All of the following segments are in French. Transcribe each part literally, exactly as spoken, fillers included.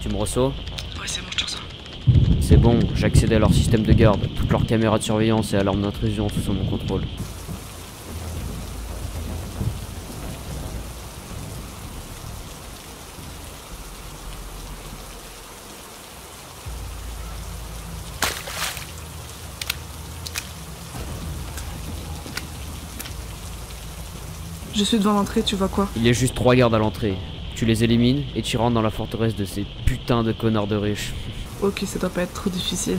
me reçois? Ouais, c'est bon, je te reçois. C'est bon, j'ai accédé à leur système de garde. Toutes leurs caméras de surveillance et alarmes d'intrusion sont sous mon contrôle. Je suis devant l'entrée, tu vois quoi? Il y a juste trois gardes à l'entrée. Tu les élimines et tu rentres dans la forteresse de ces putains de connards de riches. Ok, ça doit pas être trop difficile.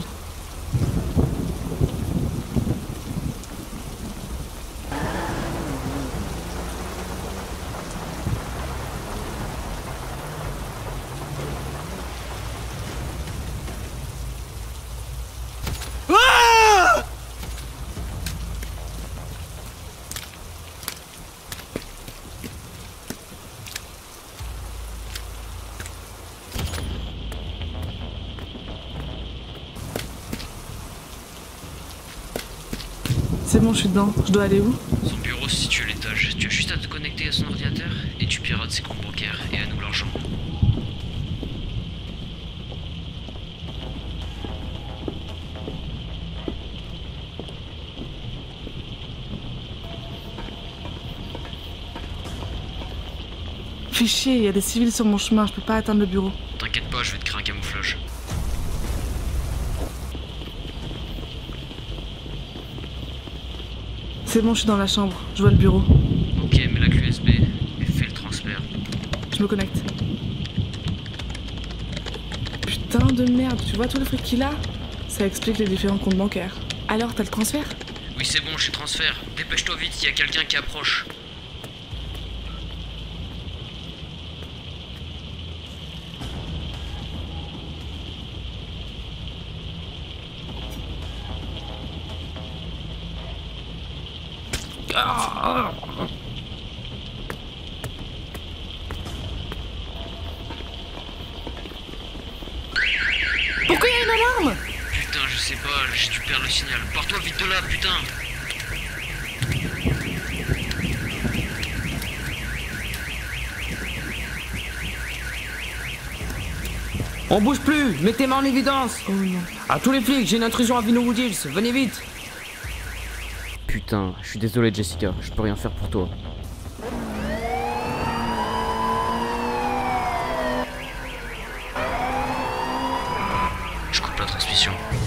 C'est bon, je suis dedans. Je dois aller où? Son bureau se situe à l'étage. Tu as juste à te connecter à son ordinateur et tu pirates ses comptes bancaires et à nous l'argent. Fais chier, il y a des civils sur mon chemin, je peux pas atteindre le bureau. T'inquiète pas, je vais te créer un camouflage. C'est bon, je suis dans la chambre. Je vois le bureau. Ok, mets la clé U S B et fais le transfert. Je me connecte. Putain de merde, tu vois tout le fric qu'il a? Ça explique les différents comptes bancaires. Alors, t'as le transfert? Oui, c'est bon, j'ai transfert. Dépêche-toi vite, il y a quelqu'un qui approche. Pourquoi il y a une alarme? Putain, je sais pas, j'ai dû perdre le signal. Pars-toi vite de là, putain. On bouge plus, mettez main en évidence. Oh non. À tous les flics, j'ai une intrusion à Vinwood Hills, venez vite. Putain, je suis désolé Jessica, je peux rien faire pour toi. Je coupe la transmission.